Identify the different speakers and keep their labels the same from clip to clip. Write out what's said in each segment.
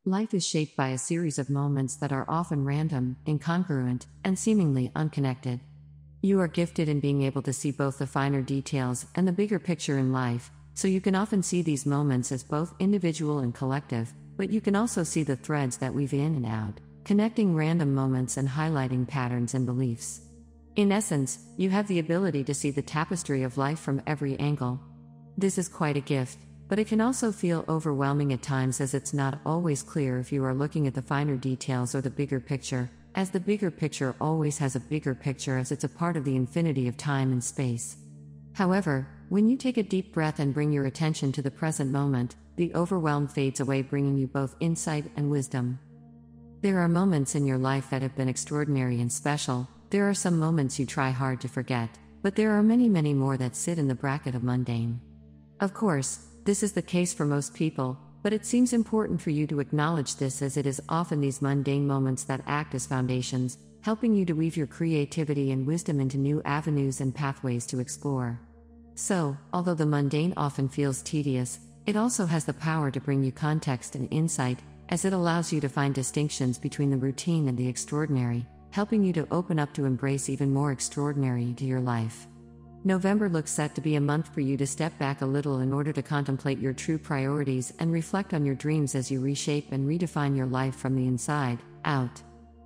Speaker 1: Life is shaped by a series of moments that are often random, incongruent, and seemingly unconnected. You are gifted in being able to see both the finer details and the bigger picture in life, so you can often see these moments as both individual and collective, but you can also see the threads that weave in and out, connecting random moments and highlighting patterns and beliefs. In essence, you have the ability to see the tapestry of life from every angle. This is quite a gift, but it can also feel overwhelming at times as it's not always clear if you are looking at the finer details or the bigger picture, as the bigger picture always has a bigger picture as it's a part of the infinity of time and space. However, when you take a deep breath and bring your attention to the present moment, the overwhelm fades away, bringing you both insight and wisdom. There are moments in your life that have been extraordinary and special. There are some moments you try hard to forget, but there are many, many more that sit in the bracket of mundane. Of course, this is the case for most people, but it seems important for you to acknowledge this, as it is often these mundane moments that act as foundations, helping you to weave your creativity and wisdom into new avenues and pathways to explore. So, although the mundane often feels tedious, it also has the power to bring you context and insight, as it allows you to find distinctions between the routine and the extraordinary, helping you to open up to embrace even more extraordinary into your life. November looks set to be a month for you to step back a little in order to contemplate your true priorities and reflect on your dreams as you reshape and redefine your life from the inside out.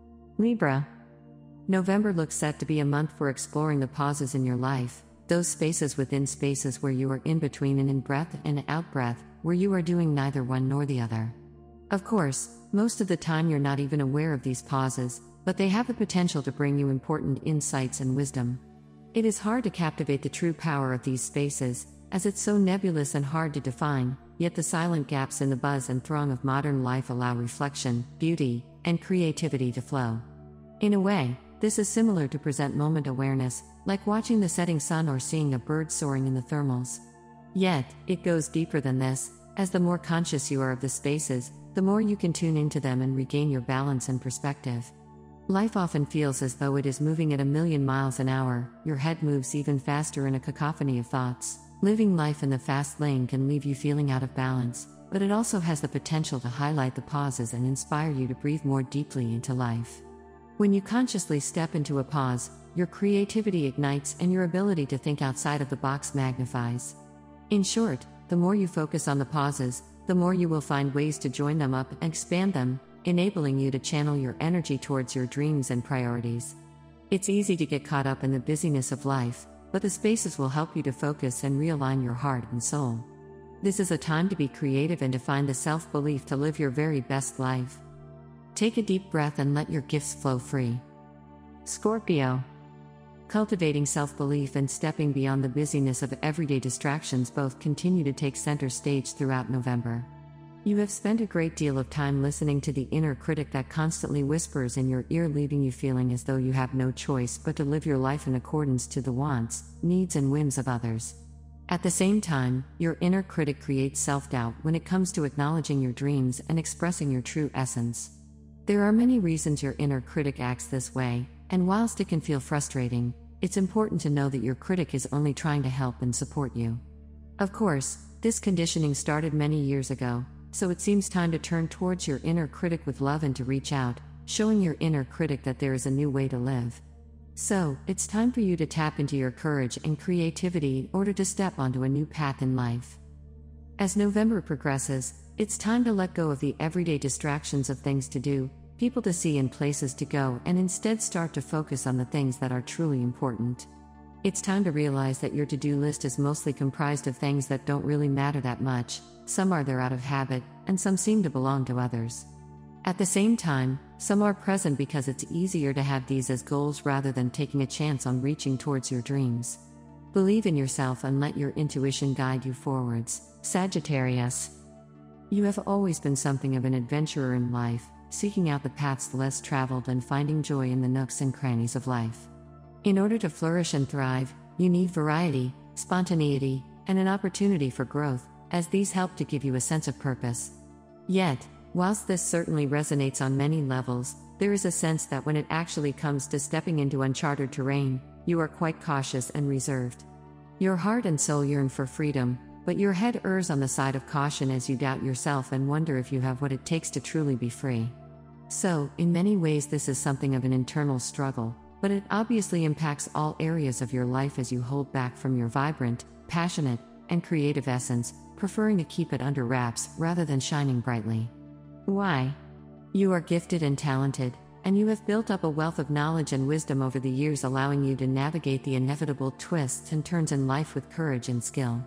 Speaker 1: Libra. November looks set to be a month for exploring the pauses in your life, those spaces within spaces where you are in between and in breath and out breath, where you are doing neither one nor the other. Of course, most of the time you're not even aware of these pauses, but they have the potential to bring you important insights and wisdom. It is hard to captivate the true power of these spaces, as it's so nebulous and hard to define, yet the silent gaps in the buzz and throng of modern life allow reflection, beauty, and creativity to flow. In a way, this is similar to present moment awareness, like watching the setting sun or seeing a bird soaring in the thermals. Yet, it goes deeper than this, as the more conscious you are of the spaces, the more you can tune into them and regain your balance and perspective. Life often feels as though it is moving at 1,000,000 miles an hour. Your head moves even faster in a cacophony of thoughts. Living life in the fast lane can leave you feeling out of balance, but it also has the potential to highlight the pauses and inspire you to breathe more deeply into life. When you consciously step into a pause, your creativity ignites and your ability to think outside of the box magnifies. In short, the more you focus on the pauses, the more you will find ways to join them up and expand them, enabling you to channel your energy towards your dreams and priorities. It's easy to get caught up in the busyness of life, but the spaces will help you to focus and realign your heart and soul. This is a time to be creative and to find the self-belief to live your very best life. Take a deep breath and let your gifts flow free. Scorpio. Cultivating self-belief and stepping beyond the busyness of everyday distractions both continue to take center stage throughout November. You have spent a great deal of time listening to the inner critic that constantly whispers in your ear, leaving you feeling as though you have no choice but to live your life in accordance to the wants, needs, and whims of others. At the same time, your inner critic creates self-doubt when it comes to acknowledging your dreams and expressing your true essence. There are many reasons your inner critic acts this way, and whilst it can feel frustrating, it's important to know that your critic is only trying to help and support you. Of course, this conditioning started many years ago, so it seems time to turn towards your inner critic with love and to reach out, showing your inner critic that there is a new way to live. So, it's time for you to tap into your courage and creativity in order to step onto a new path in life. As November progresses, it's time to let go of the everyday distractions of things to do, people to see, and places to go, and instead start to focus on the things that are truly important. It's time to realize that your to-do list is mostly comprised of things that don't really matter that much. Some are there out of habit, and some seem to belong to others. At the same time, some are present because it's easier to have these as goals rather than taking a chance on reaching towards your dreams. Believe in yourself and let your intuition guide you forwards. Sagittarius. You have always been something of an adventurer in life, seeking out the paths less traveled and finding joy in the nooks and crannies of life. In order to flourish and thrive, you need variety, spontaneity, and an opportunity for growth, as these help to give you a sense of purpose. Yet, whilst this certainly resonates on many levels, there is a sense that when it actually comes to stepping into uncharted terrain, you are quite cautious and reserved. Your heart and soul yearn for freedom, but your head errs on the side of caution as you doubt yourself and wonder if you have what it takes to truly be free. So, in many ways, this is something of an internal struggle, but it obviously impacts all areas of your life as you hold back from your vibrant, passionate, and creative essence, preferring to keep it under wraps rather than shining brightly. Why? You are gifted and talented, and you have built up a wealth of knowledge and wisdom over the years, allowing you to navigate the inevitable twists and turns in life with courage and skill.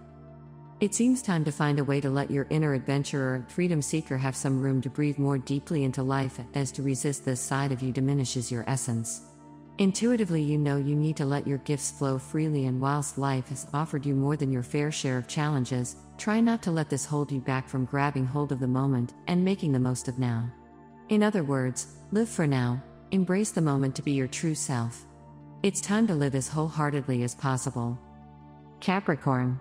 Speaker 1: It seems time to find a way to let your inner adventurer, freedom seeker have some room to breathe more deeply into life, as to resist this side of you diminishes your essence. Intuitively, you know you need to let your gifts flow freely, and whilst life has offered you more than your fair share of challenges, try not to let this hold you back from grabbing hold of the moment and making the most of now. In other words, live for now, embrace the moment to be your true self. It's time to live as wholeheartedly as possible. Capricorn.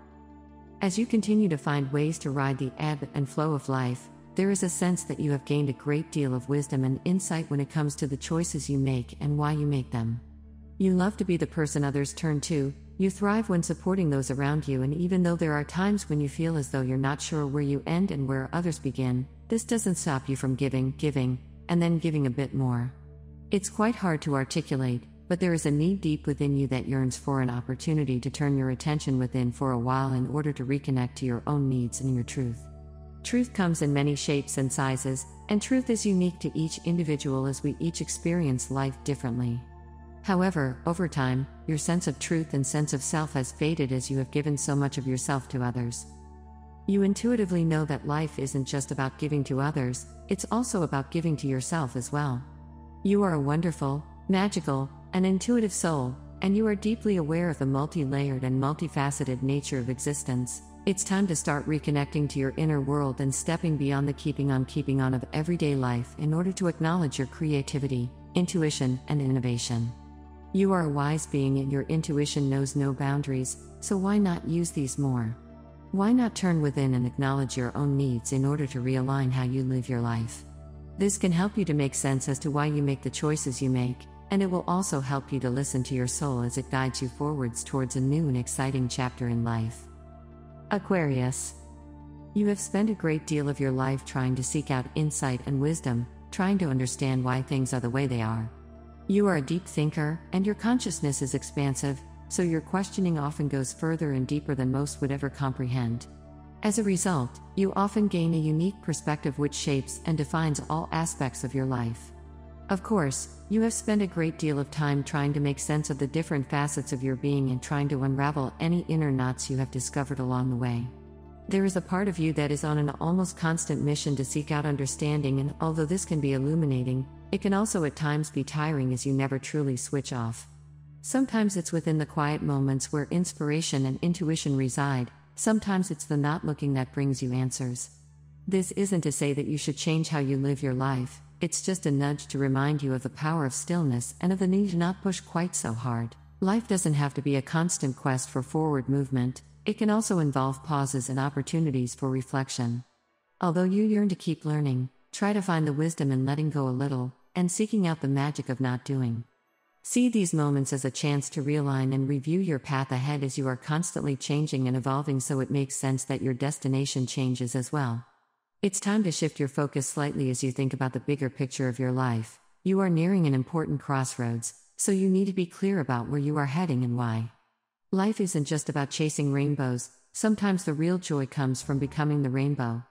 Speaker 1: As you continue to find ways to ride the ebb and flow of life, there is a sense that you have gained a great deal of wisdom and insight when it comes to the choices you make and why you make them. You love to be the person others turn to, you thrive when supporting those around you, and even though there are times when you feel as though you're not sure where you end and where others begin, this doesn't stop you from giving, and then giving a bit more. It's quite hard to articulate, but there is a need deep within you that yearns for an opportunity to turn your attention within for a while in order to reconnect to your own needs and your truth. Truth comes in many shapes and sizes, and truth is unique to each individual as we each experience life differently. However, over time, your sense of truth and sense of self has faded as you have given so much of yourself to others. You intuitively know that life isn't just about giving to others, it's also about giving to yourself as well. You are a wonderful, magical, and intuitive soul, and you are deeply aware of the multi-layered and multifaceted nature of existence. It's time to start reconnecting to your inner world and stepping beyond the keeping on of everyday life in order to acknowledge your creativity, intuition, and innovation. You are a wise being and your intuition knows no boundaries, so why not use these more? Why not turn within and acknowledge your own needs in order to realign how you live your life? This can help you to make sense as to why you make the choices you make, and it will also help you to listen to your soul as it guides you forwards towards a new and exciting chapter in life. Aquarius. You have spent a great deal of your life trying to seek out insight and wisdom, trying to understand why things are the way they are. You are a deep thinker, and your consciousness is expansive, so your questioning often goes further and deeper than most would ever comprehend. As a result, you often gain a unique perspective which shapes and defines all aspects of your life. Of course, you have spent a great deal of time trying to make sense of the different facets of your being and trying to unravel any inner knots you have discovered along the way. There is a part of you that is on an almost constant mission to seek out understanding, and although this can be illuminating, it can also at times be tiring as you never truly switch off. Sometimes it's within the quiet moments where inspiration and intuition reside, sometimes it's the not looking that brings you answers. This isn't to say that you should change how you live your life, it's just a nudge to remind you of the power of stillness and of the need to not push quite so hard. Life doesn't have to be a constant quest for forward movement, it can also involve pauses and opportunities for reflection. Although you yearn to keep learning, try to find the wisdom in letting go a little, and seeking out the magic of not doing. See these moments as a chance to realign and review your path ahead as you are constantly changing and evolving, so it makes sense that your destination changes as well. It's time to shift your focus slightly as you think about the bigger picture of your life. You are nearing an important crossroads, so you need to be clear about where you are heading and why. Life isn't just about chasing rainbows, sometimes the real joy comes from becoming the rainbow.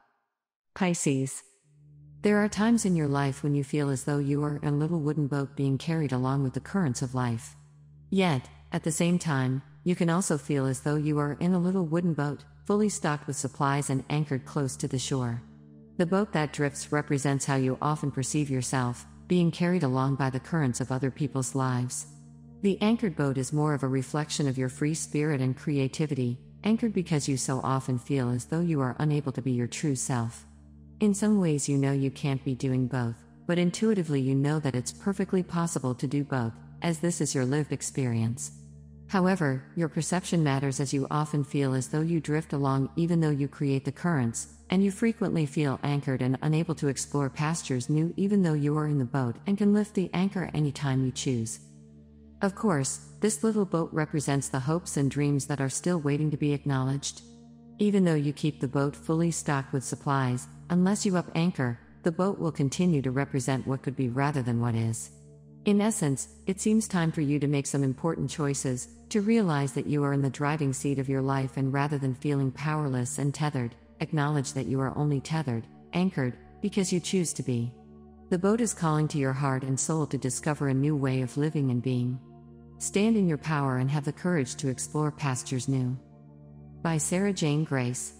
Speaker 1: Pisces. There are times in your life when you feel as though you are a little wooden boat being carried along with the currents of life. Yet, at the same time, you can also feel as though you are in a little wooden boat, fully stocked with supplies and anchored close to the shore. The boat that drifts represents how you often perceive yourself, being carried along by the currents of other people's lives. The anchored boat is more of a reflection of your free spirit and creativity, anchored because you so often feel as though you are unable to be your true self. In some ways you know you can't be doing both, but intuitively you know that it's perfectly possible to do both, as this is your lived experience. However, your perception matters as you often feel as though you drift along even though you create the currents, and you frequently feel anchored and unable to explore pastures new even though you are in the boat and can lift the anchor anytime you choose. Of course, this little boat represents the hopes and dreams that are still waiting to be acknowledged. Even though you keep the boat fully stocked with supplies, unless you up anchor, the boat will continue to represent what could be rather than what is. In essence, it seems time for you to make some important choices, to realize that you are in the driving seat of your life, and rather than feeling powerless and tethered, acknowledge that you are only tethered, anchored, because you choose to be. The boat is calling to your heart and soul to discover a new way of living and being. Stand in your power and have the courage to explore pastures new. By Sarah Jane Grace.